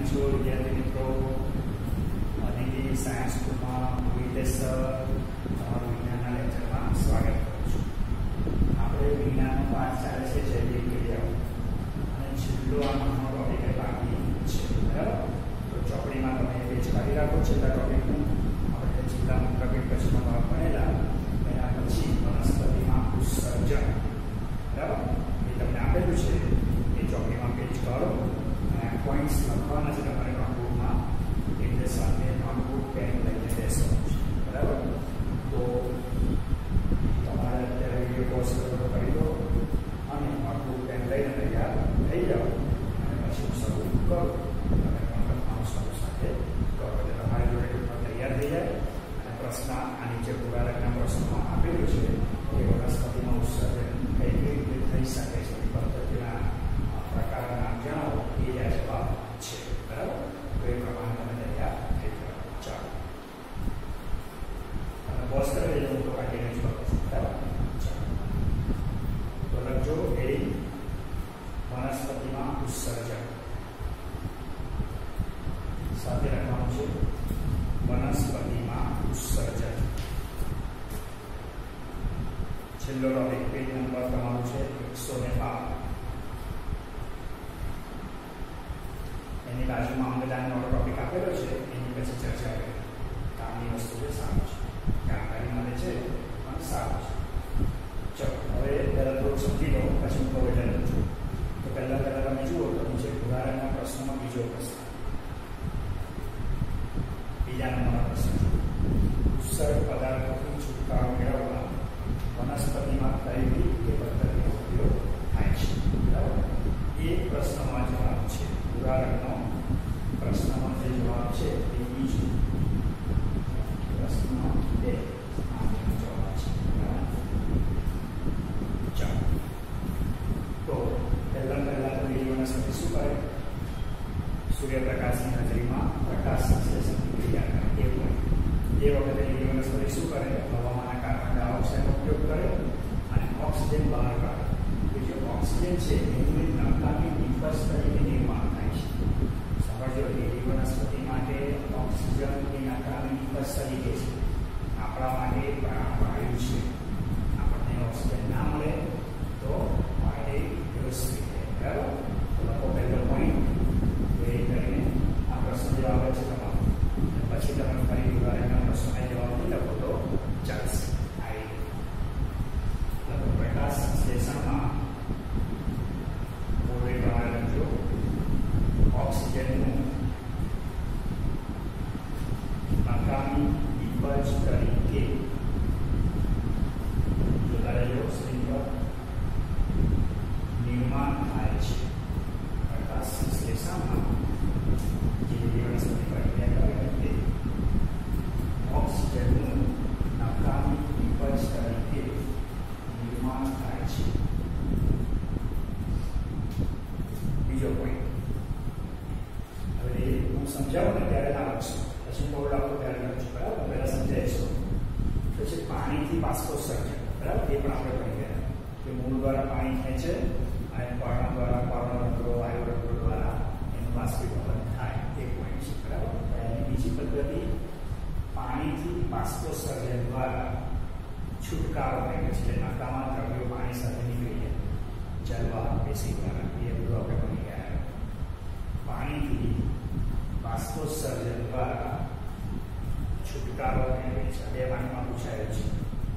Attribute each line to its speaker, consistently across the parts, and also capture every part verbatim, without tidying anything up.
Speaker 1: છો વિદ્યાર્થી મિત્રો? અદિતિ સાયન્સ સ્કૂલમાં હિતેશ તમારું વિજ્ઞાનના લેક્ચરમાં સ્વાગત કરું છું. આપણે વિજ્ઞાનનો પાઠ ચાલે છે જૈવિક ક્રિયાઓ અને છેલ્લો આ નાનો ટોપિક બાકી છે, બરાબર? તો ચોપડીમાં તમે પેજ કાઢી રાખો છેલ્લા ટોપિકનું. આપણે છેલ્લા ટોપિક પછીનો ભાગ ભણેલા એના પછી વનસ્પતિમાં ઉત્સર્જન, બરાબર? એ તમને આપેલું છે એ ચોપડીમાં પેજ કરો અને આ પોઈન્ટ્સ લખવાના છે તમારે નોટબુકમાં. એટલે સાથે નોટબુક પેન લઈને બેસવાનું છે, બરાબર? તો તમારે અત્યારે વિડીયો પોઝ કરો કરી દો અને નોટબુક પેન લઈને તૈયાર થઈ જાઓ અને પછી હું શરૂ કરું. તમે પણ લખવાનું શરૂ સાથે કરો એટલે તમારી જોડે પેપર તૈયાર થઈ જાય. અને પ્રશ્ન આ નીચે પુરારકના પ્રશ્નમાં આપેલું છે કે વનસ્પતિમાં ઉત્સર્જન કઈ કઈ રીતે થઈ શકે છે, પદ્ધતિના પ્રકારના નામ જણાવો, એ આ જવાબ છે, બરાબર? તો એ પ્રમાણે તમે તૈયાર થઈ જાઓ. ચાલો તમે પોઝ કરી દેજો, હું તો કાઢીને જ કરું છું, બરાબર? ચાલો તો લખજો એ વનસ્પતિમાં ઉત્સર્જન. સાથે લખવાનું છે વનસ્પતિમાં ઉત્સર્જન. છેલ્લો ટોપિક પેજ નંબર તમારું છે એકસો ને બાર. એની બાજુમાં અંગદાનનો ટોપિક આપેલો છે, એની પછી ચર્ચા કરી. કામની વસ્તુ છે, સારું છે, જાણકારી મળે છે અને સારું છે. ચલો હવે પહેલાં થોડુંક સમજી લો, પછી હું કહું એટલે લખજો. તો પહેલાં પહેલાં તમે જુઓ તો નીચે ઉદાહરણના પ્રશ્નમાં બીજો પ્રશ્ન, બીજા નંબરનો પ્રશ્ન. ઉત્સર્ગ પદાર્થોથી છુટકારો મેળવવા વનસ્પતિમાં કઈ રીતે પદ્ધતિનો ઉપયોગ થાય છે, બરાબર? એ પ્રશ્નમાં જવાબ છે. ઉદાહરણનો પ્રશ્નમાં જે જવાબ છે એ બીજું પ્રશ્ન બે આનો જવાબ છે, બરાબર? ચાલો તો પહેલા પહેલા તો લીલી વનસ્પતિ શું કરે? સૂર્યપ્રકાશની હાજરીમાં પ્રકાશ સંશ્લેષણની ક્રિયા કરે. એ પણ એ વખતે લીલી વનસ્પતિ શું કરે? હવામાંના કાર્બન ડાયોક્સાઇડનો ઉપયોગ કરે અને ઓક્સિજન બહાર કાઢે. કે જે ઓક્સિજન છે એનું નકામી નિપજ તરીકે નિર્માણ થાય છે. સમજો, લીલી વનસ્પતિ માટે ઓક્સિજન એ નકામી નિપજ તરીકે છે. આપણા માટે વાયુ છે. આપણને ઓક્સિજન ના મળે તો વાયુ વ્યવસ્થિત રહે, બરાબર? તો લખો પહેલો પોઈન્ટ. એ કરીને આ પ્રશ્ન જવાબ છે તમારો. પછી તમે ફરી ઉદાહરણના પ્રશ્નના જવાબ નહીં લખો તો ચાલશે. આવી લખો પ્રકાશ સંશ્લેષણમાં પૂર્વે પ્રમાણે લખજો ઓક્સિજનનું નકામી નિપજ તરીકે જોતા રહેજો સ્ક્રીન પર નિર્માણ થાય છે. પ્રકાશ સંશ્લેષણમાં જે વનસ્પતિ પ્રક્રિયા કરે તે ઓક્સિજનનું નકામી નિપજ તરીકે નિર્માણ થાય છે. બીજો પોઈન્ટ, હવે હું સમજાવું ને ત્યારે ના લખશો, પછી બોર્ડ આપો ત્યારે લખજો, બરાબર? પહેલા સમજાવીશું. પછી પાણીથી બાષ્પોત્સર્જન, બરાબર? એ પણ આપણે ભણી ગયા કે મૂળ દ્વારા પાણી ખેંચે અને પર્ણ દ્વારા પર્ણરંધ્રો વાયુરંધ્રો દ્વારા એનું બાષ્પીભવન થાય. એ પોઈન્ટ છે, બરાબર? એની બીજી પદ્ધતિ પાણીથી બાષ્પોત્સર્જન દ્વારા છુટકારો થાય છે. નકામા દ્રવ્યો પાણી સાથે નીકળી જાય, જલવા બેસી દ્વારા. એ બધું આપણે ભણી ગયા. પાણીથી બાષ્પોત્સર્જન દ્વારા છુટકારો મેળવે છે. બે માર્કમાં પૂછાયેલું છે.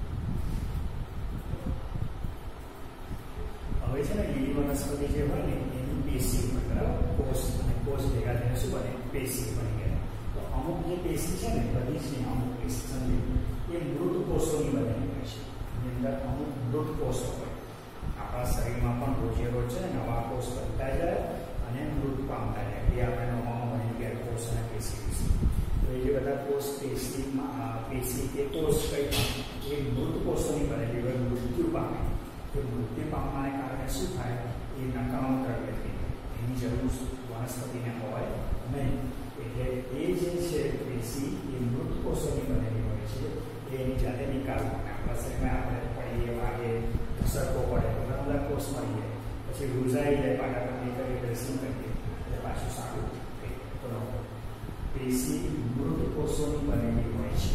Speaker 1: હવે છે ને લીલી વનસ્પતિ જે હોય ને એની પેશી હોય, બરાબર? કોષ અને કોષ ભેગા થઈને શું બને? પેશી બની ગયા. તો અમુક જે પેશી છે ને બધી છે, અમુક પેશી સમજી એ મૃત કોષોની બનેલી હોય છે. એની અંદર અમુક મૃત કોષો હોય. આપણા શરીરમાં પણ રોજે રોજ છે ને નવા કોષ બનતા જાય અને મૃત પામતા જાય. એ આપણે નવામાં ભણી ગયા કોષ અને પેશી વિશે. તો એ જે બધા કોષ પેશીમાં પેશી કે કોષ કઈ એ મૃત કોષોની બનેલી હોય, મૃત્યુ પામે. એ મૃત્યુ પામવાને કારણે શું થાય? એ નકામા દ્રવ્ય થઈ જાય. એની જરૂર વનસ્પતિને હોય નહીં. એટલે એ જે છે પેશી એ મૃત કોષોની બનેલી હોય છે. એ એની જાતે નિકાલવા આપણા શરીરમાં આપણે પડીએ, વાગે, સરકો પડે તો ઘણા બધા કોષ મળી જાય. પછી રૂઝાઈ જાય, પાટા પર નીકળી ડ્રેસિંગ કરીએ એટલે પાછું સારું થઈ. તો પેશી મૃત કોષોની બનેલી હોય છે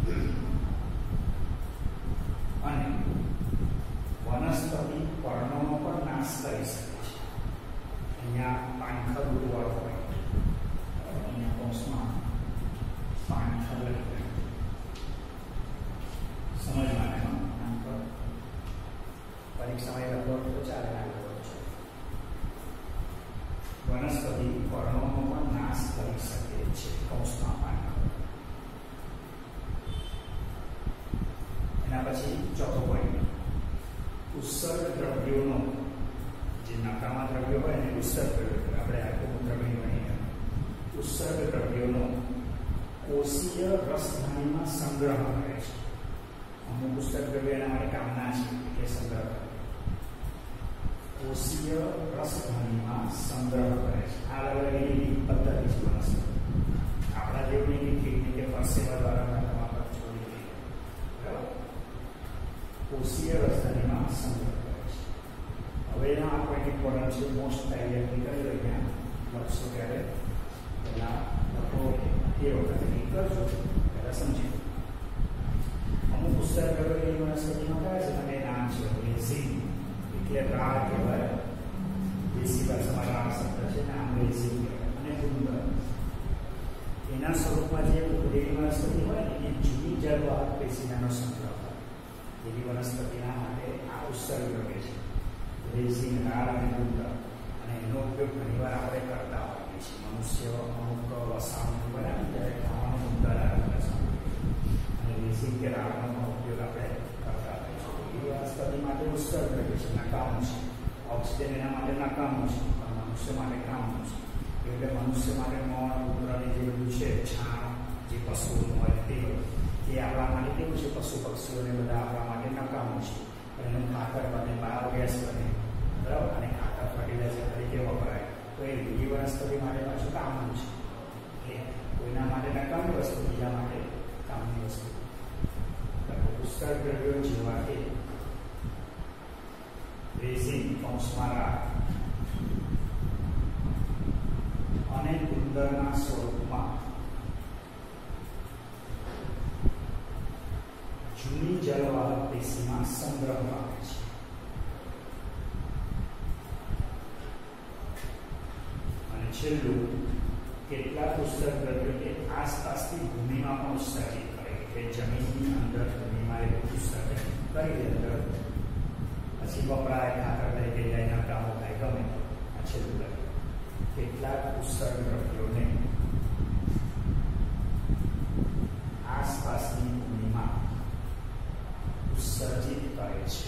Speaker 1: અને વનસ્પતિ પર્ણોનો પણ નાશ કરી શકે છે. અહીંયા પાંખર ઉડવાળો હોય, અહીંયા કોષમાં પાંખર લખેલું સમજવા પાંખર પરીક્ષામાં લખો તો ચાલે આગળ છે. વનસ્પતિ પર્ણોનો પણ નાશ કરી શકે છે કોષમાં પાંખર. એના પછી ચોથો પોઈન્ટ, ઉત્સર્ગ દ્રવ્યોનો, જે નકામા દ્રવ્યો હોય ને ઉત્સર્ગ દ્રવ્યો આપણે આખું દ્રવ્ય બની ઉત્સર્ગ દ્રવ્યોનો કોષીય રસધાનીમાં સંગ્રહ કરે છે. અમુક ઉત્સર્ગ દ્રવ્યો એના માટે કામના છે કે સંગ્રહ કોષીય રસધાનીમાં સંગ્રહ કરે છે. આ અલગ એની પદ્ધતિ છે વનસ્પતિ. આપણા જેવની ટેકનિક કે પરસેવા દ્વારા તમારા પર છોડી દઈએ, બરાબર. કોષીય રસધાનીમાં સંગ્રહ કરે છે. હવે એના આ પોઈન્ટ ઇમ્પોર્ટન્ટ છે, મોસ્ટ તૈયારી કરી અહીંયા લખશો ત્યારે પહેલાં લખો એ વખતે નહીં કરજો, પહેલાં સમજી. અમુક ઉત્સર્ગ દ્રવ્યો વનસ્પતિમાં કયા છે તમે નામ છે રેઝિન, એટલે રાળ કહેવાય. દેશી ભાષામાં રાળ શબ્દ છે, નામ રેઝિન કહેવાય. અને ગુંદર, એના સ્વરૂપમાં જે ઉભરેલી વનસ્પતિ હોય ને એ જૂની જળવાહક પેશીનો સંગ્રહ હોય. એવી વનસ્પતિના માટે આ ઉત્સર્ગ દ્રવ્ય છે રેઝિન, રાળ અને ગુંદર. અને એનો ઉપયોગ ઘણીવાર આપણે કરતા હોઈએ છીએ. મનુષ્ય અમુક વસાણું બનાવે ત્યારે ખાવાનું ગુંદર આવે અને રેઝિન કે રાળનો ઉપયોગ આપણે કરતા હોઈએ છીએ. એ વનસ્પતિ માટે ઉત્સર્ગ દ્રવ્ય છે, નકામું છે. ઓક્સિજન એના માટે નકામું છે, પણ મનુષ્ય માટે કામનું છે. એટલે મનુષ્ય માટે મળ મૂત્રની જે બધું છે, છાણ જે પશુઓનું હોય તે એ આપણા માટે કેવું છે, પશુ પક્ષીઓને બધા આપણા માટે નકામું છે. એનું ખાતર બને, બાયોગેસ બને, બરાબર. અને ખાતર ફર્ટિલાઇઝર તરીકે વપરાય તો એ બીજી વનસ્પતિ માટે પાછું કામનું છે. એટલે કોઈના માટે નકામની વસ્તુ, બીજા માટે કામની વસ્તુ. ઉત્સર્ગ દ્રવ્યો જેવા કે રેઝિન, કૌંસમાં રાળ અને ગુંદરના સ્વરૂપમાં જૂની જળવાહક પેશીમાં સંગ્રહ પામે છે. અને છેલ્લું, કેટલાક ઉત્સર્ગ દ્રવ્યો કે આસપાસની ભૂમિમાં પણ ઉત્સર્જિત કરે કે જમીનની અંદર ભૂમિમાં એ ઉત્સર્જન કરી દે અંદર, પછી વપરાય, ખાતર તરીકે જાય, નકામો થાય, ગમે. આ છેલ્લું દ્રવ્ય. કેટલાક ઉત્સર્ગ દ્રવ્યોને આસપાસની ભૂમિમાં ઉત્સર્જિત કરે છે,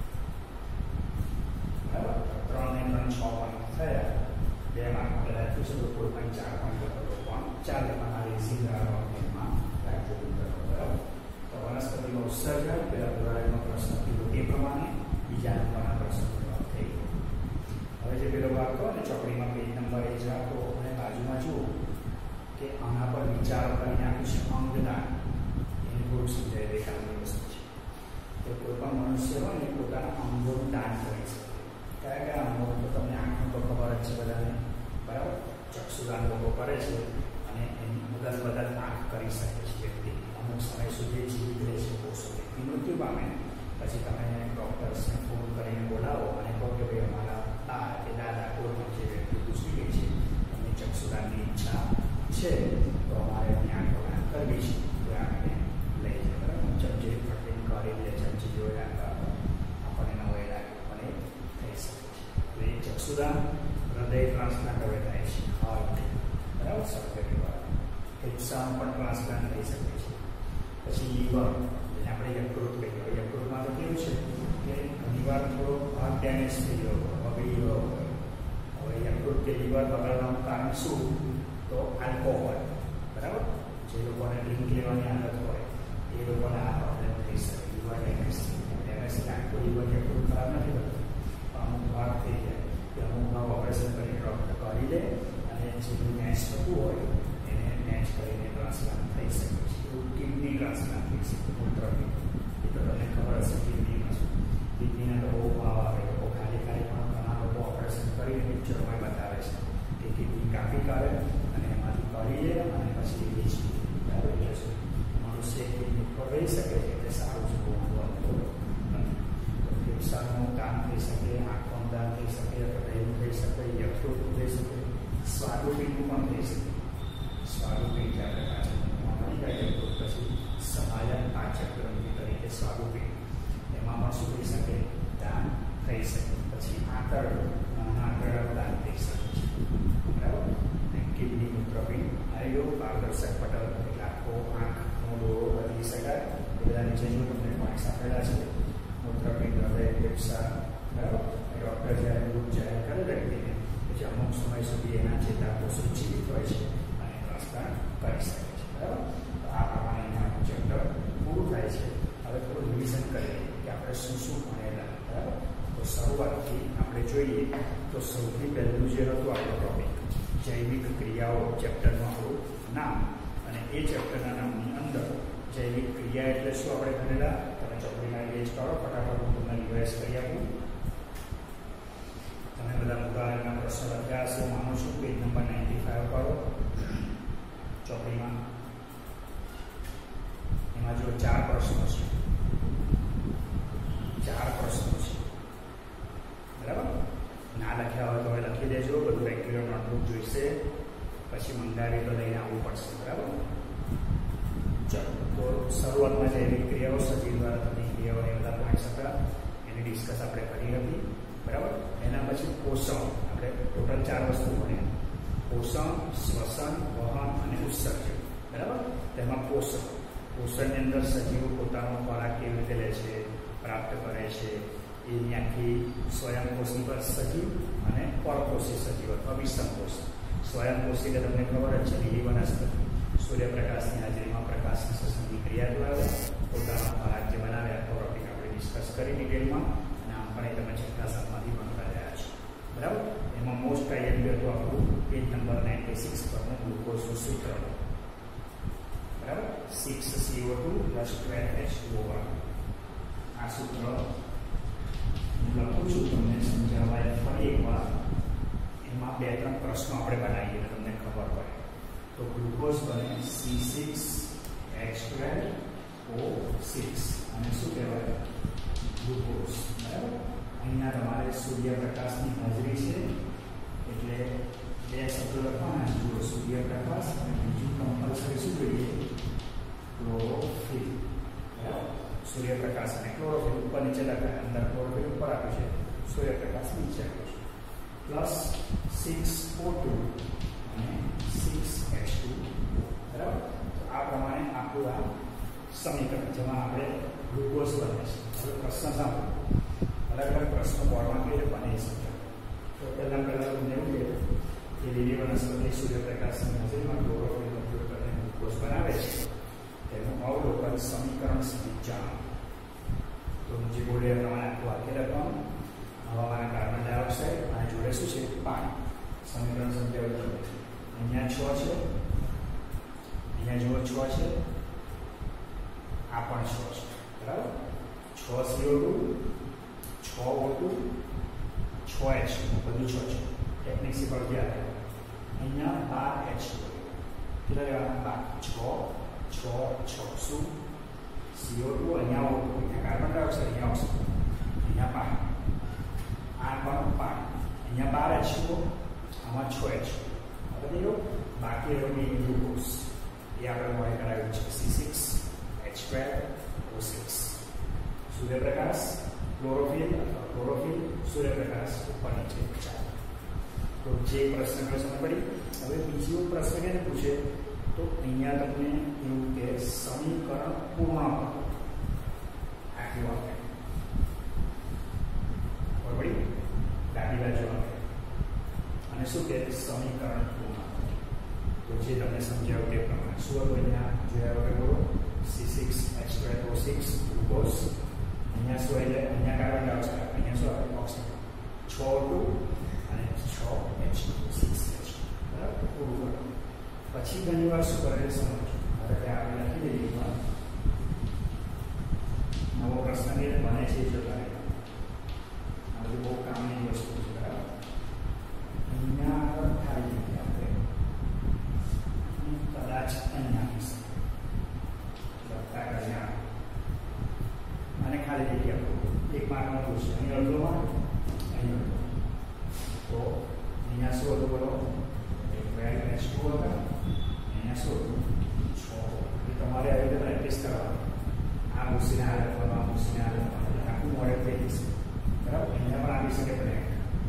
Speaker 1: બરાબર. ત્રણ ને ત્રણ છ પોઈન્ટ થયા. બે માર્ક બધા પૂછો તો કોઈ પણ ચાર પોઈન્ટ હતો પણ ચાર તમારે સિંધારમાં રાખજો, બરાબર. તો વનસ્પતિનો ઉત્સર્જન પેલા ધોરણનો પ્રશ્ન કીધો એ પ્રમાણે બીજા નંબરના પ્રશ્નો થઈ ગયો. હવે જે પેલો ભાગ કહો ને ચોપડીમાં પેજ નંબર એ જ રાખો અને બાજુમાં જુઓ કે આના પર વિચારો કરીને આપ્યું છે અંગદાન. એને થોડુંક સમજાય દે કામની વસ્તુ છે. તો કોઈ પણ મનુષ્ય હોય ને પોતાના અંગોનું દાન કરી શકે. કયા કયા અંગો? તો તમને આંખનું તો ખબર જ છે બધાને, બરાબર. ચક્ષુદાન લોકો કરે છે અને એની મદદ મદદ આંખ કરી શકે છે વ્યક્તિ. અમુક સમય સુધી જીવિત રહે છે કોષો, વ્યક્તિ મૃત્યુ પામે પછી તમે ડૉક્ટર્સને ફોન કરીને બોલાવો અને કહો કે ભાઈ અમારા બા કે દાદા કોઈ પણ જે વ્યક્તિ ગુજરી ગઈ છે એમની ચક્ષુદાનની ઈચ્છા છે તો અમારે એમની આંખો દાન કરવી છે, તો આંખને લઈ જાય, બરાબર. ચમચી ફટીને કરી લે, ચમચી જોઈ રાખતા આપણને નવો એ લાગે પણ એ થઈ શકે છે. એટલે એ ચક્ષુદાન હૃદય ટ્રાન્સપ્લાન્ટ હવે થાય છે, હાર્ટ, બરાબર, સર્જરી દ્વારા. ફેફસાનું પણ ટ્રાન્સપ્લાન્ટ થઈ શકે છે. પછી લીવર, જેને આપણે યકૃત કહીએ. યકૃતમાં તો કેવું છે કે ઘણીવાર થોડો ભાગ ડેમેજ થઈ ગયો, બગડી ગયો હોય. હવે યકૃત કે લીવર બગાડવાનું કારણ શું? તો આલ્કોહોલ, બરાબર. જે લોકોને ડ્રિંક લેવાની આદત હોય એ લોકોને આ પ્રોબ્લેમ થઈ શકે, લીવર ડેમેજ ડેમેજ આખું લીવર યકૃત ખરાબ નથી થતું, અમુક ભાગ થઈ જાય કે અમુક ભાગ ઓપરેશન કરીને ડૉક્ટર કરી લે અને જેનું મેચ થતું હોય એને મેચ કરીને ટ્રાન્સપ્લાન્ટ થઈ શકે છે. એવું કિડની ટ્રાન્સપ્લાન્ટ થઈ શકે, મૂત્રની. એ તો તમને ખબર હશે કિડનીમાં શું. કિડનીના તો બહુ ભાવ આવે, લોકો ખાલી ખાલી પણ ઘણા લોકો ઓપરેશન કરીને પિક્ચરોમાં બતાવે છે કે કિડની કાપી કાઢે અને એમાંથી કરીએ અને પછી વેચીએ. બરાબર? એટલે શું મનુષ્ય કિડની ઉપર રહી શકે છે એટલે સારું છે, બહુ વાંધો નથી. તો ફેફસાનું કામ થઈ શકે, આંખનું દાન થઈ શકે, હૃદયનું થઈ શકે, યકૃતનું થઈ શકે, સ્વાદુપિંડનું પણ થઈ શકે. સ્વાદુપિંડ જે આપણે પાચનમાં મળી જાય તો પછી સહાયક પાચક ગ્રંથિ તરીકે સ્વાદુપિંડ એમાં પણ શું થઈ શકે? દાન થઈ શકે. પછી આંતરડું, નાના આંતરડાનું દાન થઈ શકે છે. બરાબર? કિડની, મૂત્રપિંડ, આયો પારદર્શક પટલ એટલે આખો આંખનો ડોળો બદલી શકાય. એ બધા નીચે જો તમને પોઈન્ટ્સ આપેલા છે. મૂત્રપિંડ, હૃદય, ફેફસા. બરાબર? ડૉક્ટર જ્યારે દૂધ જાહેર કરે વ્યક્તિને પછી અમુક સમય સુધી એના ચેતાકોષો જીવિત હોય છે અને ટ્રાન્સપ્લાન્ટ કરી શકે છે. બરાબર? તો આ પ્રમાણે એના ચેપ્ટર પૂરું થાય છે. હવે થોડું રિવિઝન કરીએ કે આપણે શું શું ભણેલા. બરાબર? તો શરૂઆતથી આપણે જોઈએ તો સૌથી પહેલું જે હતું આપણો ટોપિક જૈવિક ક્રિયાઓ, ચેપ્ટરનું આપણું નામ, અને એ ચેપ્ટરના નામની અંદર જૈવિક ક્રિયા એટલે શું આપણે ભણેલા. તમે ચોપડીમાં રિવાઇઝ કરો ફટાફટ, હું તમને રિવાઇઝ કરી આપું. તમે બધા ઉદાહરણના પ્રશ્નો લખ્યા હશે માનું છું. પેજ નંબર નાઇન્ટી ફાઈવ કરો ચોપડીમાં. એમાં જો ચાર પ્રશ્નો છે, ચાર પ્રશ્નો છે. બરાબર? ના લખ્યા હોય તો હવે લખી દેજો. બધું રેગ્યુલર નોટબુક જોઈશે, પછી મંગાવી તો લઈને આવવું પડશે. બરાબર? ચાલો, તો શરૂઆતમાં જૈવિક ક્રિયાઓ, સજીવ દ્વારા થતી ક્રિયાઓ એ બધા પોઈન્ટ્સ હતા, એની ડિસ્કસ આપણે કરી હતી. બરાબર? એના પછી પોષણ, આપણે ટોટલ ચાર વસ્તુ ભણ્યા: પોષણ, શ્વસન, વહન અને ઉત્સર્જન. બરાબર? તેમાં પોષણ, પોષણની અંદર સજીવો પોતાનો ખોરાક કેવી રીતે લે છે, પ્રાપ્ત કરે છે, એની આખી સ્વયંપોષી પર સજીવ અને પરપોષી સજીવ અથવા વિષમપોષી. સ્વયંપોષી એટલે તમને ખબર જ છે, લીલી વનસ્પતિ સૂર્યપ્રકાશની હાજરીમાં પ્રકાશ સંશ્લેષણની ક્રિયા દ્વારા પોતાનો ખોરાક જે બનાવે આખો ટોપિક આપણે ડિસ્કસ કરી ડિટેલમાં, અને આમ પણ એ તમે છઠ્ઠા સાતમાંથી ભણતા રહ્યા છો. બરાબર? એમાં મોસ્ટ આઈએમપી હતું આપણું પેજ નંબર નાઇન્ટી સિક્સ પરનું ગ્લુકોઝનું સૂત્ર. બરાબર? Six CO two plus twelve H two O one. આ સૂત્ર લખું છું તમને સમજાવવા ફરી એકવાર. એમાં બે ત્રણ પ્રશ્નો આપણે બનાવીએ તમને ખબર પડે. તો ગ્લુકોઝ બને C six H twelve O six અને શું કહેવાય? ગ્લુકોઝ. બરાબર? અહીંયા તમારે સૂર્યપ્રકાશની હાજરી છે એટલે બે શબ્દો લખવાના. જુઓ, સૂર્યપ્રકાશ અને બીજું કમ્પલસરી શું જોઈએ? ક્લોરોફિલ. બરાબર? સૂર્યપ્રકાશ અને ક્લોરોફિલ ઉપર નીચે લખાય. અંદર ક્લોરોફિલ ઉપર આપ્યું છે, સૂર્યપ્રકાશ નીચે આપ્યું છે. પ્લસ સિક્સ ઓ ટુ અને સિક્સ એચ ટુ. બરાબર? તો આ પ્રમાણે આપણું આ સમીકરણ જેમાં આપણે ગ્લુકોઝ બને છે. હવે પ્રશ્ન સાંભળો, અલગ અલગ પ્રશ્નો બોર્ડમાં કઈ રીતે બની શકે. તો પહેલાં પહેલાં તમને એવું કહે કે લીલી વનસ્પતિ સૂર્યપ્રકાશની હાજરીમાં ક્લોરોફિલનો ઉપયોગ કરીને ગ્લુકોઝ બનાવે છે. તેનું અવલોકન, સમીકરણ સમજાવવાનું. તો જે બોલે એ પ્રમાણે આખું વાક્ય લખવાનું. હવામાન, કાર્બન ડાયોક્સાઇડ અને જોડે શું છે? પાણી. સમીકરણ સમજાવ્યું. અહીંયા છ છે, અહીંયા જુઓ છ છે, આ પણ છ છે. બરાબર? છ સીઓ ટુ, છ ઓ ટુ, છ એચ બધું છ છે. ટેકનિક પર ગયા અહીંયા બાર એચ કેટલા લેવાના? બાર. છ છ છ શું? સીઓ ટુ અહીંયા ઓ ટુ, અહીંયા કાર્બન ડાયોક્સાઇડ, અહીંયા આવશે, અહીંયા પાણી, આ પણ પાણી, અહીંયા બાર એચ આમાં છ એચ. હવે જો બાકી રહ્યું ગ્લુકોઝ, એ આપણે મોડે કરાવ્યું છે C six H twelve O six. સૂર્યપ્રકાશ, ક્લોરોફિલ અથવા ક્લોરોફિલ, સૂર્યપ્રકાશ ઉપર નીચે ચાલે. તો જે પ્રશ્ન સમજ પડી. હવે બીજો પ્રશ્ન કેને પૂછે? તો અહીંયા તમને એવું કે સમીકરણ પૂર્ણ કરો. આખી વાક્ય બરાબર પડી? ડાબી બાજુ આપે અને શું કે સમીકરણ પૂર્ણ કરો. તો જે તમને સમજાવ્યું તે પ્રમાણે શું હતું? અહીંયા જોયા વગર બોલો. C six H twelve O six glucose. અહીંયા શું એટલે અહીંયા કાર્બન ડાયોક્સાઇડ, અહીંયા શું આવે? ઓક્સિજન. છ ટુ અને છ એચ સિક્સ એચ. બરાબર? પૂરું કરો. પછી ઘણી વાર શું કરે સમજો. હવે આપણે લખી દઈએ નવો પ્રશ્ન કે બને છે જો લાગે આ બધું બહુ કામની વસ્તુ છે. બરાબર? અહીંયા આગળ ખાલી જગ્યા આપણે એચ ટુ હતા, અહીંયા શું છ. એ તમારે આવી રીતે પ્રેક્ટિસ કરવાની. આ મૂસીને આ લખવાનું, આ મૂસીને આ લખવાનું, આખું મોડેલ થઈ જશે. બરાબર, અહીંયા પણ આવી શકે બ્લેન્ક.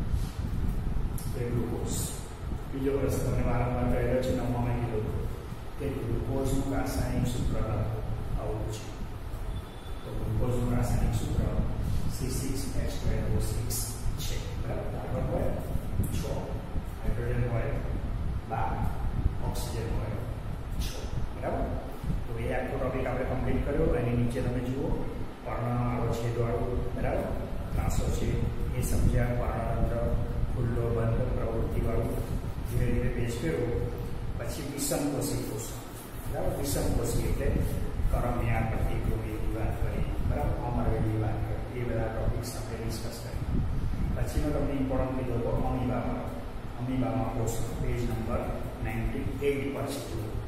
Speaker 1: એ ગ્લુકોઝ. બીજો પ્રશ્ન તમને વારંવાર કહેલો છે, નવમામાં કીધું કે ગ્લુકોઝનું રાસાયણિક સૂત્ર આવું છે. તો ગ્લુકોઝનું રાસાયણિક સૂત્ર C six H twelve O six છે. બરાબર, કાર્બન હોય છ, હાઇડ્રોજન હોય બાર, ઓક્સિજન હોય છ. બરાબર, તો એ આખો ટોપિક આપણે કમ્પ્લીટ કર્યો. એની નીચે તમે જુઓ પર્ણમાળો છેદવાળું, બરાબર, ત્રાસો છે એ સમજ્યા. પર્ણતંત્ર ખુલ્લો બંધ પ્રવૃત્તિવાળું ધીરે ધીરે પેજ કર્યું. પછી વિષમકોષી કોષો. બરાબર, વિષમકોષી એટલે કરમિયા, પ્રતિક્રમની વાત કરી, બરાબર, અમરવેલી વાત કરી, એ બધા ટોપિક્સ આપણે ડિસ્કસ કરી. પછીનો તમને ઇમ્પોર્ટન્ટ લીધો હતો અમીબામાં. અમીબામાં કોષો પેજ નંબર નાઇન્ટી એઇટ પર છે.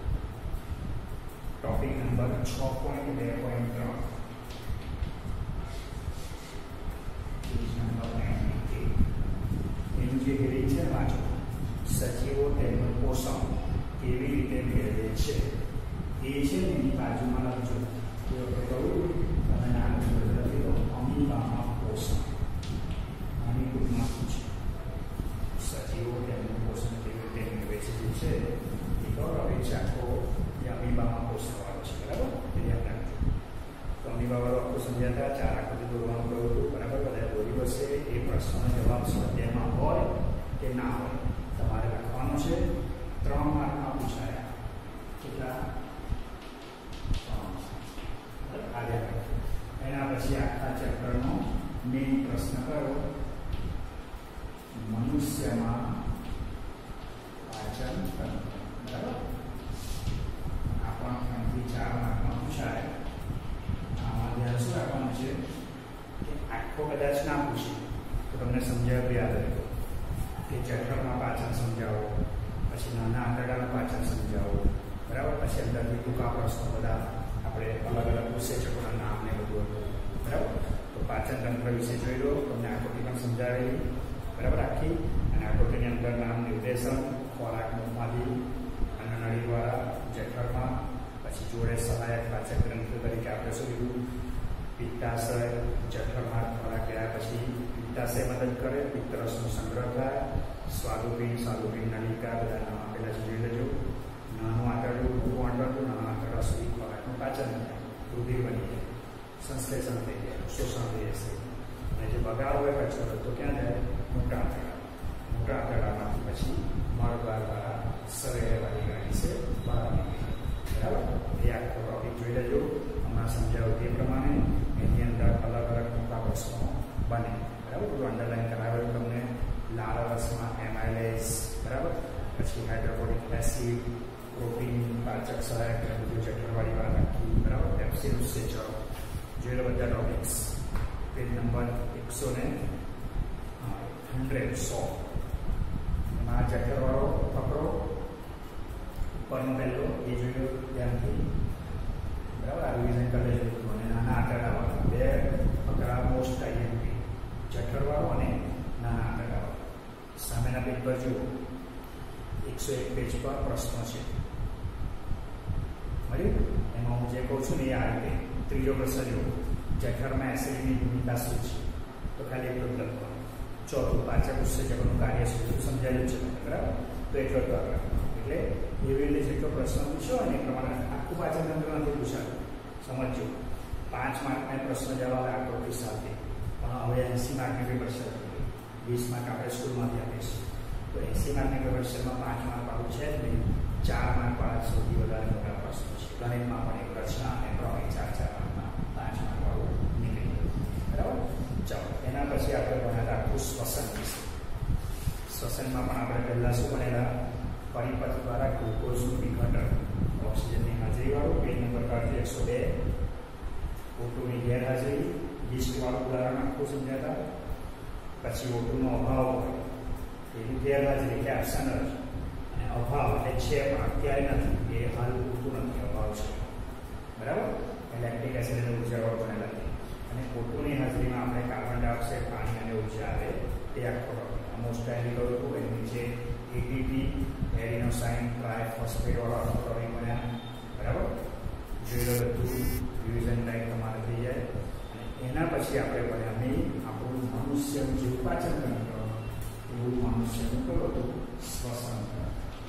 Speaker 1: ટોપિક નંબર છ પોઈન્ટ બે પોઈન્ટ ત્રણ પેજ નંબર નાઇન્ટી એઇટ. એનું જે હેડિંગ છે વાંચો. સજીવો તેમનું પોષણ કેવી રીતે મેળવે છે એ છે ને એની બાજુમાં લખજો. તો કહ્યું તમે નામ લખી દો અમીબામાં પોષણ. આની ટૂંકમાં શું છે? સજીવો તેમનું પોષણ કેવી રીતે મેળવે છે જે છે એ ગૌરવે છે આખો એ અમીબામાં પોષણ વાળો છે. બરાબર, એ યાદ રાખજો. તો અમીબા વાળો આખું સમજાતા ચાર આકૃતિ દોરવાનું કહ્યું હતું. બરાબર, બધા દોરી હશે. એ પ્રશ્નનો જવાબ સ્વાધ્યાયમાં હોય કે ના હોય તમારે લખવાનો છે. ત્રણ માર્કમાં પૂછાયા. કેટલા? એના પછી આખા ચેપ્ટરનો મેઇન પ્રશ્ન કયો? મનુષ્યમાં પાચન તંત્ર. બરાબર, આ પણ ત્રણથી ચાર માર્કમાં પૂછાય. આમાં ધ્યાન શું રાખવાનું છે કે આખો કદાચ ના પૂછે તો તમને સમજાવ યાદ રહેતો કે જઠરમાં પાચન સમજાવો, પછી નાના આંતરડાનું પાચન સમજાવો. બરાબર, પછી અંદરથી ટૂંકા પ્રશ્નો બધા આપણે અલગ અલગ ઉત્સેચકોના નામ ને બધું હતું. બરાબર, તો પાચન તંત્ર વિશે જોઈ લો. તમને આકૃતિ પણ સમજાવેલી. બરાબર, આખી. અને આકૃતિની અંદર નામ નિર્દેશન, ખોરાક મુખમાંથી અન્નનળી દ્વારા જઠરમાં, પછી જોડે સહાયક પાચક ગ્રંથિ તરીકે આપણે શું કીધું? પિત્તાશય. જઠરમાં ખોરાક ગયા પછી પિત્તાશય મદદ કરે, પિત્તરસનો સંગ્રહ થાય. સ્વાદુપિંડ, સ્વાદુપિંડ નલિકા, બધા નામ આપેલા છે, જોઈ લેજો. નાનું આંતરડું, મોટું આંતરડું, નાના આંતરડા સુધી ખોરાકનું પાચન થાય, રુધિર બની જાય, સંશ્લેષણ થઈ જાય, શોષણ થઈ જશે. અને જે બગાડ હોય કચરો તો ક્યાં જાય? મોટા આંતરડા. મોટા આંતરડામાંથી પછી મળદ્વાર દ્વારા સરેવાળી ગાડી છે બહાર નીકળી. બરાબર, એ આખો ટોપિક જોઈ લેજો. હમણાં સમજાવ્યું તે પ્રમાણે એની અંદર અલગ અલગ મોટા પ્રશ્નો બને. બરાબર, બધું અંડરલાઈન કરાવેલું તમને. લાળ રસમાં એમાઇલેસ, બરાબર, પછી હાઇડ્રોક્લોરિક એસિડ, પ્રોટીન, પાચક સહાયક ગ્રંથિઓ, જઠરવાળી વાત આખી. બરાબર, પેપ્સિન ઉત્સેચક જોઈ લો બધા ટોપિક્સ. પેજ નંબર એકસો ને હંડ્રેડ સો. એમાં જઠરવાળો પકડો, ઉપરનો પહેલો એ જોયો ધ્યાનથી. બરાબર, આ રિવિઝન કરી લેજો. અને નાના આંતરડાવાળો બે પકડા મોસ્ટ આઈએમપી. જઠરવાળો અને નાના આંતરડાવાળો. સામેના પેજ પર જુઓ, એકસો એક પેજ પર પ્રશ્નો છે. મળ્યું? એમાં હું જે કહું છું ને એ આ રીતે. ત્રીજો પ્રશ્ન જુઓ, જઠરમાં એસિડની ભૂમિકા શું છે? તો ખાલી એટલું જ લખવાનું. ચોથું, પાચક ઉત્સેચકોનું કાર્ય શું સમજાયેલું છે તમને. બરાબર, તો એટલો જ લખવાનો. એટલે એવી રીતે જેટલો પ્રશ્ન પૂછ્યો અને એ પ્રમાણે આખું પાચન તંત્ર નથી પૂછાતું. સમજો, પાંચ માર્કના પ્રશ્ન જવાબ આકૃતિ સાથે. પણ હવે એસી માર્કની પેપર છે, વીસ માર્ક આપણે સ્કૂલમાંથી આપીશું. તો એસી માર્કની પેપરમાં પાંચ માર્ક વાળું છે જ નહીં. ચાર માર્ક વાળા સૌથી વધારે મોટા પ્રશ્નો છે. ગણિતમાં પણ એક રચના અને પ્રમેય ચાર ચાર માર્કમાં પાંચ માર્ક વાળું નીકળી ગયું. બરાબર, ચાલો એના પછી આપણે ભણ્યા આખું શ્વસન વિશે. શ્વસનમાં પણ આપણે પહેલા શું ભણેલા? પરિપથ દ્વારા ગ્લુકોઝનું વિઘટન, ઓક્સિજનની હાજરીવાળું. પેજ નંબર કાઢજો એકસો બે. ઓટુની ગેરહાજરી, લિસ્ટવાળું ઉદાહરણ આખું સમજાતા. પછી ઓટુનો અભાવ હોય એની ગેરહાજરી એટલે એબ્સન્ટ જ, અને અભાવ એટલે છે પણ અત્યારે નથી, એ હાલ પૂરતું નથી, અભાવ છે. બરાબર, લેક્ટિક એસિડ અને ઉર્જાવાળો બનેલા છે. અને ઓટુની હાજરીમાં આપણે કાર્બન ડાયોક્સાઇડ, પાણી અને ઉર્જા આવે એ આખો મોસ્ટ આઈલી કહ્યું હતું. એની નીચે એટીપી એડિનોસાઇન ટ્રાઇફોસ્ફેટ વાળા ક્લોરિન બન્યા, બરાબર. જોઈ લો બધું રિવિઝન ટાઈપ તમારે થઈ જાય. અને એના પછી આપણે ભણ્યા નહીં આપણું મનુષ્યનું જેવું પાચન તંત્ર એવું મનુષ્યનું કયું હતું? શ્વસન તંત્ર.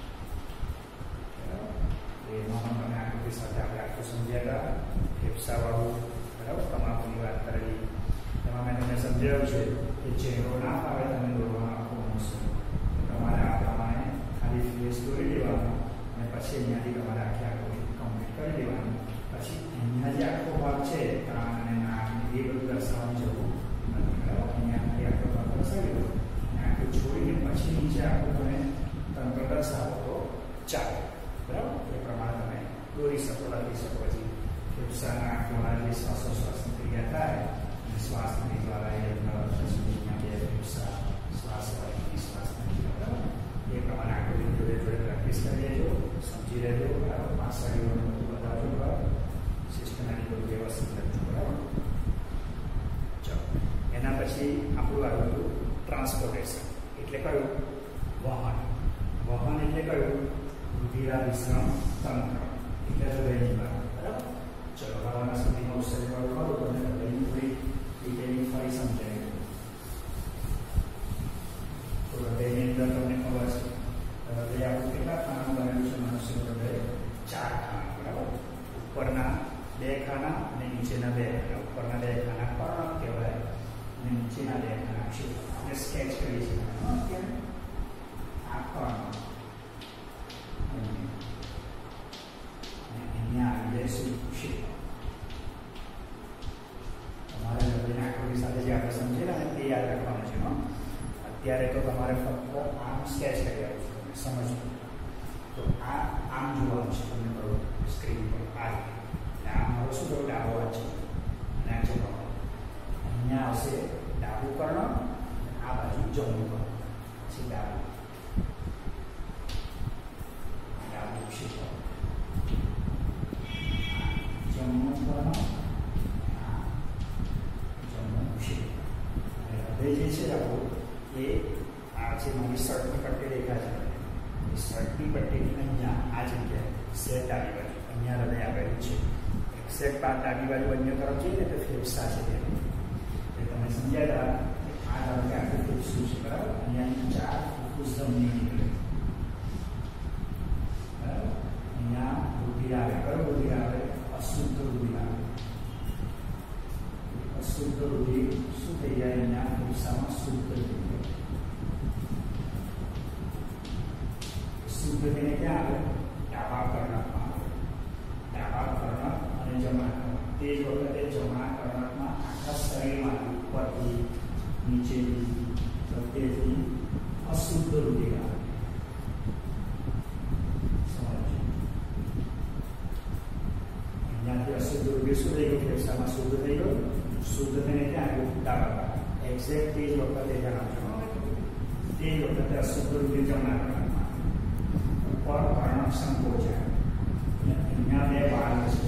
Speaker 1: એમાં પણ તમે આકૃતિ સાથે આપણે આખું સમજ્યા હતા. ફેફસાવાળું, બરાબર, તમાકુની વાત કરેલી. એમાં મેં તમને સમજાવ્યું છે કે ચહેરો ના આવે તમે દોરવાનો આખો મનુષ્ય, તમારે આ પ્રમાણે ખાલી ફેસ દોરી લેવાનો અને પછી અહીંયાથી તમારે આખી આકૃતિ કમ્પ્લીટ કરી લેવાની. પછી અહીંયા જે આખો ભાગ છે કાન અને નાક એ બધું દર્શાવવાની જરૂર નથી, બરાબર. અહીંયાથી આખો ભાગ દર્શાવી દો અને આખું છોડીને પછી નીચે આખું તમે તંત્ર દર્શાવો તો ચાલે, બરાબર. એ પ્રમાણે તમે દોરી શકો, લખી શકો. પછી ફેફસાના દ્વારા જે શ્વાસોશ્વાસની ક્રિયા થાય અને શ્વાસની દ્વારા એ અહીંયા બે ફેફસા શ્વાસ વાળી શ્વાસની, બરાબર. એ પ્રમાણે આકૃતિ જોડે જોડે પ્રેક્ટિસ કરી લેજો, સમજી લેજો, બરાબર. પાછળનું બધું બતાવજો, બરાબર. સિસ્ટમેટિક બધું વ્યવસ્થિત લખજો, બરાબર. ચાલો, એના પછી આપણું આવ્યું હતું ટ્રાન્સપોર્ટેશન. એટલે કયું? વહન. વહન એટલે કયું? રુધિરાભિસરણ તંત્ર. એટલે હૃદયની વાત, બરાબર. ચલો, હવાના સુધીમાં ઉત્સર્ગ વાળું કરું તો તમને હૃદયની થોડી ડિટેલિંગ ફરી સમજાય. તો હૃદયની અંદર તમને ખબર છે હૃદય આપણું કેટલા ખાના બનેલું છે? મનુષ્યનું હૃદય ચાર ખાના, બરાબર. ઉપરના બે ખાના અને નીચેના બે ખાના. ઉપરના બે ખાના કર્ણક કહેવાય અને નીચેના બે ખાના છે. આપણે સ્કેચ કરીએ છીએ અત્યારે આ કર્ણક. અહીંયા આવી જાય શું? ક્ષેત્ર. તમારે હૃદયના આકૃતિ સાથે જે આપણે સમજેલા ને તે યાદ રાખવાનું છે. અત્યારે તો તમારે ફક્ત આમ સ્કેચ કરી આવું છું, તમે સમજવું. તો આ આમ જોવાનું છે તમને, બરોબર, સ્ક્રીન પર આ રીતે. આમ હવે શું થયું? ડાબો હાથ છે અને આ જમણો. અહીંયા આવશે ડાબું કર્ણ, આ બાજુ જમણું કર્ણ. પછી ડાબું ડાબું ક્ષેત્ર, જમણું કર્ણ, આ જમણું ક્ષેત્ર. અને હૃદય જે છે આપણું એ આ જે મારી શર્ટની પટ્ટી દેખાય છે, એ શર્ટની પટ્ટીની અહીંયા આ જગ્યાએ સેટ ડાબી બાજુ અહીંયા હૃદય આવેલું છે. એક્ઝેક્ટ બાદ ડાબી બાજુ અન્ય તરફ જઈએ ને તો ફેફસા છે. તે તમે સમજ્યા હતા. આ ધારો કે આખું ફેફસું છે, બરાબર. અહીંયા ચાર ફૂફૂસ ધમની નીકળે, બરાબર. અહીંયા રુધિર આવે. કયો રુધિર આવે? અશુદ્ધ રુધિર આવે. અશુદ્ધ રુધિર શું થઈ જાય? અહીંયા ફેફસામાં શુદ્ધ થઈ જાય. શુદ્ધ થઈને ક્યાં આવે? ડાબા કર્ણકમાં આવે. ડાબા કર્ણક અને જમણા કર્ણક. તે જ વખતે જમણા કર્ણકમાં આખા શરીરમાં ઉપરથી નીચેથી બધેથી અશુદ્ધ રુધિર આવે. સમજો, અહીંયાથી અશુદ્ધ રુધિર શું થઈ ગયું? ફેફસામાં શુદ્ધ થઈ ગયું. શુદ્ધ થઈને ક્યાં આવ્યું? ડાબા કર્ણક. એક્ઝેક્ટ તે જ વખતે જણાવજો. તે જ વખતે અશુદ્ધ રુધિર જમણા કર્ણકમાં ઉપર કર્ણક સંકોચાય. અહીંયા બે વાલ્વ છે,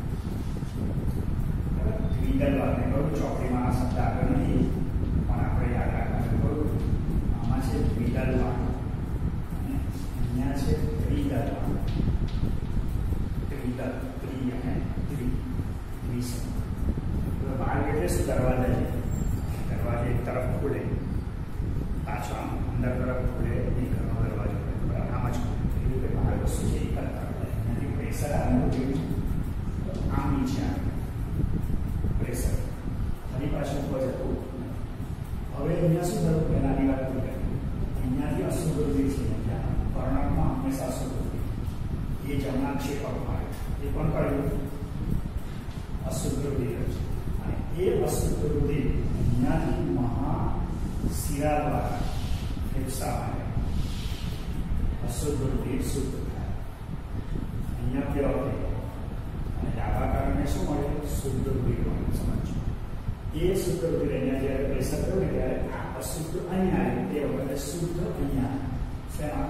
Speaker 1: ટ્વિડલ વાલ્વ. કહ્યું ચોકડીમાં આ શબ્દ આગળ નથી પણ આપણે યાદ રાખવાનું. કહ્યું આમાં છે ટ્વિડલ વાલ્વ અને અહીંયા છે ટ્વિડલ વાલ્વ. ટ્વિડલ, ત્રી અને ત્રી, ત્રિસમ. વાલ્વ એટલે શું? દરવાજા છે. દરવાજા એક તરફ ખુલે, પાછો આમ અંદર તરફ ખુલે, એક ઘરનો દરવાજો ખુલે, બરાબર. આમ જ ખુલે. એવું કે વાલ્વ વસ્તુ છે એ કરતા એનાથી પ્રેશર આવેલું જેવું આમ નીચે આવે પ્રેશર, ફરી પાછું ઉપર જતું. હવે અહીંયા શું થયું? પહેલાની વાત કરી, અહીંયાથી અશુદ્ધ રુધિર છે. અહીંયા કર્ણકમાં હંમેશા અશુદ્ધ રુધિર એ જમણા ક્ષેપકમાં આવે. એ પણ કયું? અશુદ્ધ રુધિર છે. અને એ અશુદ્ધ રુધિર અહીંયાથી મહાશિરા દ્વારા ફેફસામાં આવે. અશુદ્ધ રુધિર શુદ્ધ થાય. અહીંયા કેવા થાય? અને ડાબા કારણે શું મળે? શુદ્ધ રુધિર મળે. સમજો, એ શુદ્ધ રુધિર અહીંયા જ્યારે પ્રેશર કર્યું ને ત્યારે આ અશુદ્ધ અહીંયા આવે. તે વખતે શુદ્ધ અહીંયા શેમાં?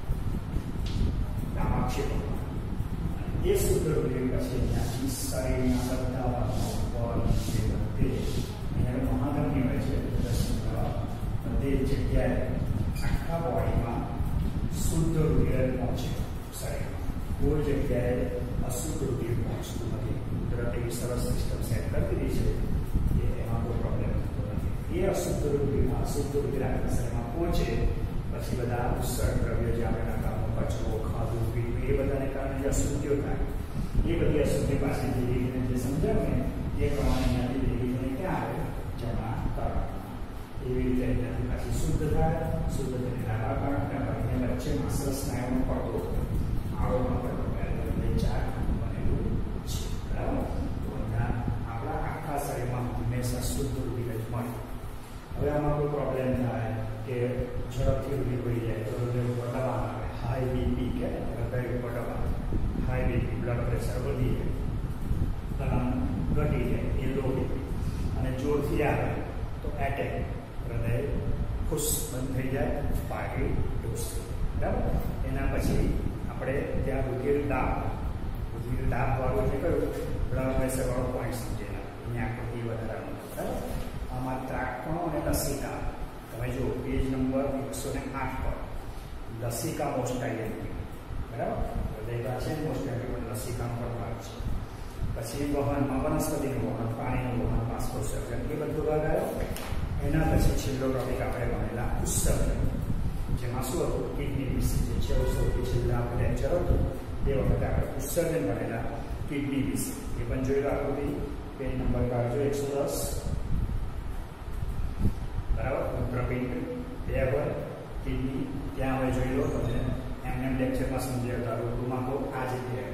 Speaker 1: ડાબા ક્ષેત્રમાં. એ શુદ્ધ રુધિર પછી અહીંયાથી શરીરના બધા ભાગમાં ઉપર નીચે બધે અહીંયા મહાધમની હોય છે. દર્શન કરવા બધે જગ્યાએ આખા બોડીમાં શુદ્ધ રુધિર પહોંચે શરીરમાં, કોઈ જગ્યાએ અશુદ્ધ રુધિર પહોંચતું નથી. કુદરત એવી સરસ સિસ્ટમ સેટ કરી દીધી છે કે એમાં કોઈ પ્રોબ્લેમ થતો નથી. એ અશુદ્ધ રુધિર અશુદ્ધ રુધિર આપણા શરીરમાં પહોંચે પછી બધા ઉત્સર્ગ દ્રવ્યો જે આપણે નાકામો કચરો ખાધું પીધું એ બધાને કારણે જે અશુદ્ધિઓ થાય એ બધી અશુદ્ધિ પાસે જે જે સમજાવે ને એ પ્રમાણે અહીંયાથી લેવીને ક્યાં આવે જમા કરવા. એવી રીતે અહીંયાથી પાછી શુદ્ધ થાય, શુદ્ધ થઈને લાંબા કારણે વચ્ચે માસલ સ્નાયુનો પડતો આવડમાં પડતો ચાર બનેલું છે. બરાબર. તો અહીંયા આપણા આખા શરીરમાં હંમેશા શુદ્ધ રુધિર જ મળે. હવે આમાં કોઈ પ્રોબ્લેમ થાય કે ઝડપથી રુધિર વહી જાય તો હૃદય ઉપર દબાણ આવે, હાઈ બીપી કે હૃદય ઉપર દબાણ, હાઈ બીપી બ્લડ પ્રેશર વધી જાય, ઘટી જાય એ લો બીપી, અને જોરથી આવે તો એટેક, હૃદય ખુશ બંધ થઈ જાય, પાર્ટી ડોસ થઈ જાય. બરાબર. એના પછી આપણે ત્યાં રુધિર દાબ, રુધિર દાબ વાળું એટલે કયું બ્લડ પ્રેશર વાળો પોઈન્ટ સમજેલા એની આકૃતિ વધારાનું. બરાબર. આમાં ત્રાકણો અને લસિકા તમે જો પેજ નંબર એકસો ને આઠ પર લસિકા મોસ્ટ આઈએમપી. બરાબર. હૃદય છે મોસ્ટ આઈએમપી લસિકાનો પણ ભાગ છે. પછી વહનમાં વનસ્પતિનું વહન, પાણીનું વહન, બાષ્પોત્સર્જન એ બધું ભાગ આવ્યો. એના પછી છેલ્લો ટોપિક આપણે ભણેલા ઉત્સર્જન, જેમાં શું હતું કિડની વિશે જે છે સૌથી છેલ્લા આપણે લેક્ચર હતું એ વખતે આપણે ઉત્સર્જન ભણેલા કિડની વિશે એ પણ જોયેલા આકૃતિ. પેજ નંબર કાઢજો એકસો દસ. બરાબર. મૂત્રપિંડ, લેવર, કિડની ત્યાં હવે જોઈ લો તમને એમને લેક્ચરમાં સમજાવતા ઋતુમાં તો આ જગ્યાએ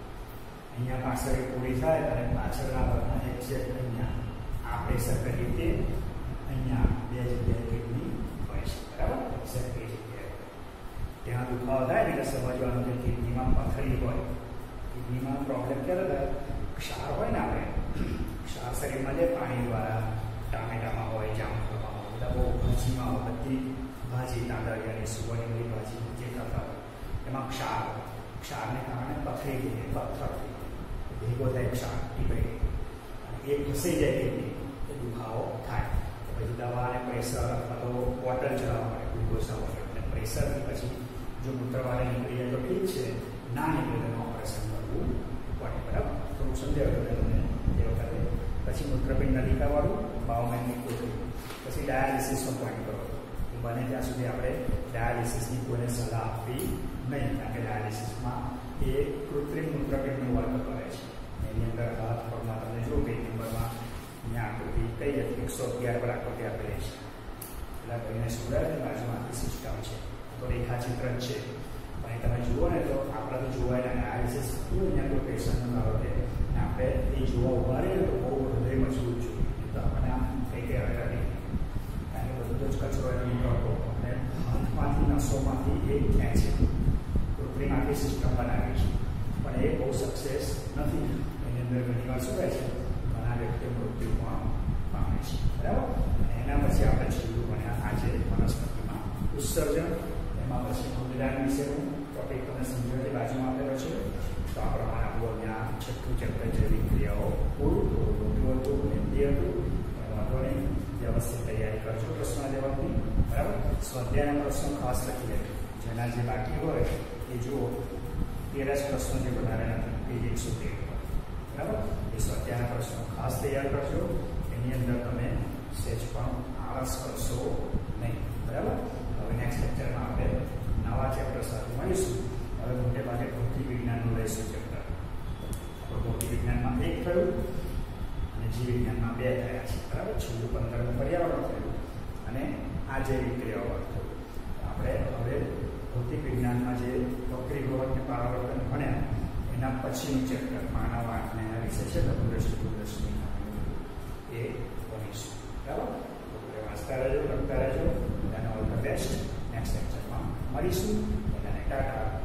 Speaker 1: અહીંયા પાછળ પૂરી થાય અને પાછળના ભાગમાં એક્ઝેક્ટ અહીંયા આ પ્રેશર કરી તે અહીંયા બે જગ્યાએ કિડની હોય છે. બરાબર. એક્ઝેક્ટ એ જગ્યાએ ત્યાં દુખાવો થાય એટલે સમજવાનું કે કિડનીમાં પથરી હોય. કિડનીમાં પ્રોબ્લેમ ક્યારે થાય? ક્ષાર હોય ને આપણે ક્ષાર શરીરમાં જે પાણી દ્વારા ટામેટામાં હોય, જામફળમાં હોય, બધા બહુ ભાજીમાં હોય, બધી ભાજી તાંદળિયાની સુવર્ણની ભાજી જે ખાતા હોય એમાં ક્ષાર, ક્ષારને કારણે પથરી થઈ જાય, પથ્થર ભેગો થાય, ક્ષાર ટીપાઈ અને એ ઘસાઈ જાય કિડની એ દુખાવો થાય. પછી દવા અને પ્રેશર અથવા તો બોટલ ચલાવવા પડે ગ્લુકોઝ હોય અને પ્રેશરથી પછી જો મૂત્રવાળે નીકળી જાય તો ઠીક છે, ના નીકળે તો ઓપરેશન કરવું પડે. બરાબર. થોડુંક સમજાવ્યું તમને એ વખતે. પછી મૂત્રપિંડ નલિકાવાળું બાયોમેટ્રિક કોથળી, પછી ડાયાલિસિસનો પોઈન્ટ કરો. બને ત્યાં સુધી આપણે ડાયાલિસિસની કોઈને સલાહ આપવી નહીં, કારણ કે ડાયાલિસિસમાં એ કૃત્રિમ મૂત્રપિંડનું વર્ક કરે છે. એની અંદર હાથ પગમાં તમને જો પેજ નંબરમાં અહીંયા આકૃતિ કઈ હતી એકસો અગિયાર પર આકૃતિ આપેલી છે. એટલે કોઈને સુધારની બાજુમાં આખી સિસ્ટમ છે, તો રેખાચિત્ર જ છે. પણ તમે જુઓ ને તો આપણે તો જોવાય ડાયાલિસિસ થયું અહીંયા કોઈ પેશન્ટનું બાબતે આપણે એ જોવા ઉભા રહીએ તો બહુ હૃદય મજબૂત જોઈએ, તો આપણને આમ કંઈ કહેવાય નહીં, કારણ કે બધો જ કચરો એનો નીકળતો અને હાથમાંથી નસોમાંથી એ ખેંચે. કૃત્રિમ આખી સિસ્ટમ બનાવી છે પણ એ બહુ સક્સેસ નથી. એની અંદર ઘણી વાર શું કહે છે ઘણા વ્યક્તિઓ મૃત્યુ પણ પામે છે. બરાબર. એના પછી આપણે છેલ્લું ભણ્યા આજે વનસ્પતિમાં ઉત્સર્જન. એમાં પછી ઉદ્ગાર વિશેનું ટોપિક તમને સમજાવવાની બાજુમાં આપેલો છે. તો આ પ્રમાણે આપણું અહીંયા છઠ્ઠું ચેપ્ટર જૈવિક ક્રિયાઓ પૂરું મોટું હતું, હિન્દી હતું, પણ વાંધો નહીં, વ્યવસ્થિત તૈયારી કરજો પ્રશ્ન જવાબની. બરાબર. સ્વાધ્યાયના પ્રશ્નો ખાસ લખી લેજો, જેના જે બાકી હોય એ જુઓ. તેર જ પ્રશ્નો જે વધારે નથી, પેજ એકસો તેર પર. બરાબર. એ સ્વાધ્યાયના પ્રશ્નો ખાસ તૈયાર કરજો. એની અંદર તમે સેજ પણ આળસ કરશો નહીં. બરાબર. હવે નેક્સ્ટ લેક્ચરમાં આપણે નવા ચેપ્ટર સાથે મળીશું. હવે મોટે ભાગે ભૌતિક વિજ્ઞાનનું લઈશું ચેપ્ટર. ભૌતિક વિજ્ઞાનમાં એક થયું અને જીવ વિજ્ઞાનમાં બે થયા છે. બરાબર. છેલ્લું પંદરમું પર્યાવરણ થયું અને આ જૈવિક ક્રિયાઓ થયું. આપણે હવે ભૌતિક વિજ્ઞાનમાં જે વક્રીભવન અને પરાવર્તન ભણ્યા એના પછીનું ચેપ્ટર માનવ આંખને એના વિશે છે લઘુદ્રષ્ટિ દૂરદ્રષ્ટિ એ ભણીશું. બરાબર. તો વાંચતા રહેજો, લખતા રહેજો. એનો ઓલ ધ બેસ્ટ. નેક્સ્ટ લેક્ચરમાં મળીશું. બધાને ટાટા.